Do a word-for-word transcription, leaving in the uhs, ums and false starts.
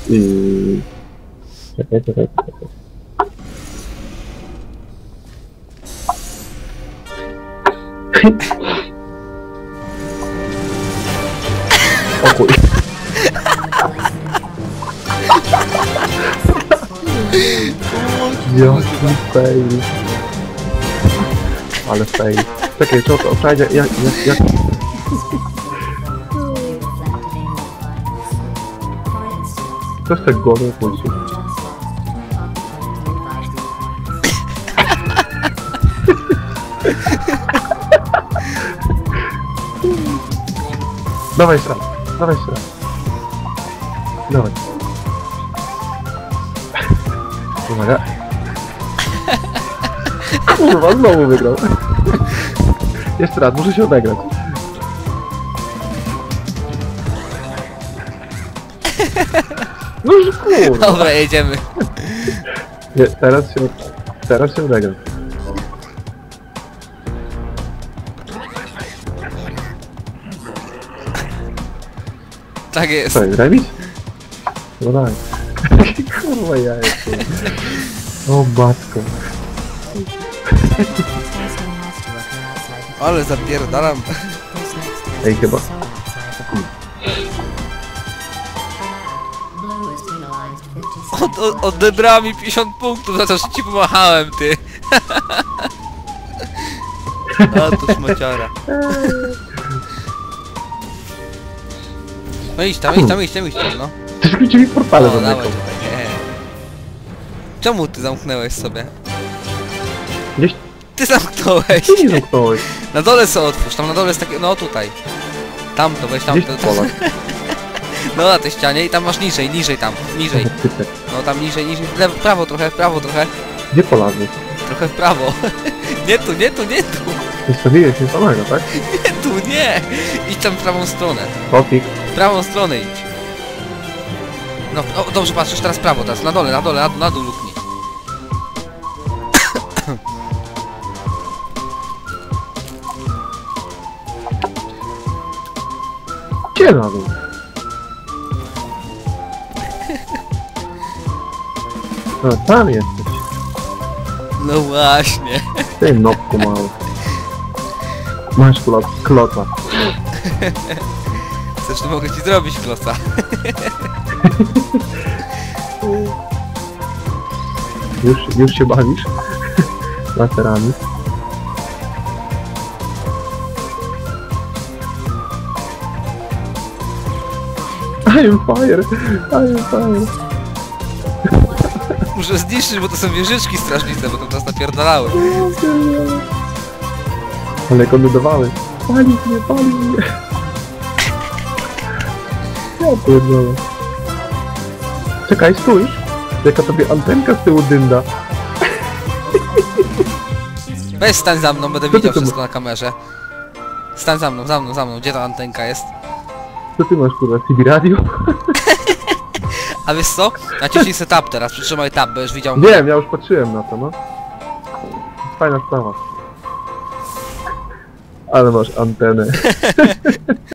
I... Czekaj, czekaj, czekaj. O chuj. Jaki fail. Ale fail. Czekaj, co to? Fajnie, jak, jak, jak... Co z tego głowy pójdzie? Dawaj jeszcze raz, dawaj jeszcze raz. Dawaj. Uwaga. Kurwa, znowu wygrał. Jeszcze raz, muszę się odegrać. No już kurwa. Dobra, jedziemy. Nie, teraz się... Teraz się odegram. Tak jest. Co, remis? No tak. Kurwa ja jestem. O matko. Ale zapierdalam. Ej, chyba. Od, od, odebrała mi pięćdziesiąt punktów za to, że ci pomachałem, ty. A to szmaciara. No idź tam, idź tam, idź tam, idź tam, no. Ty skróci mi portale No, dawaj zamykał. tutaj, nie. Czemu ty zamknęłeś sobie? Gdzieś Ty zamknąłeś. ty nie zamknąłeś. Na dole sobie otwórz, tam na dole jest takie, no tutaj. Tamto, weź Gdzieś tamto. Polak. No na tej ścianie i tam masz niżej, niżej tam, niżej. Typek. No tam niżej, niżej, w lewo, w prawo trochę, w prawo trochę. Gdzie Polacy? Trochę w prawo. Nie tu, nie tu, nie tu. Zostawiłeś mi samego, tak? Nie tu, nie. Idź tam w prawą stronę. Popik. W prawą stronę idź. No, o, dobrze patrzysz, teraz prawo, teraz na dole, na dole, na, dół, na dół luknij. Gdzie na dół? No tam jesteś. No właśnie. Ty nopku mały. Masz klot, klota. Chcesz, to mogę ci zrobić klosa. Już, już się bawisz? Laserami. I am fire! I am fire! Muszę zniszczyć, bo to są wieżyczki strażnice, bo to nas napierdalały. Ale kondydowały. Pali mnie, pali mnie! Ja pierdolę. Czekaj, stój! Jaka tobie antenka z tyłu dynda. Weź stań za mną, będę Co ty widział tu wszystko na kamerze. Stań za mną, za mną, za mną, gdzie ta antenka jest? Co ty masz, kurwa, C B radio? A wiesz co? Naciśnij se tab teraz, przytrzymaj tab, będziesz widział... Wiem, ja już patrzyłem na to, no. Fajna sprawa. Ale masz antenę.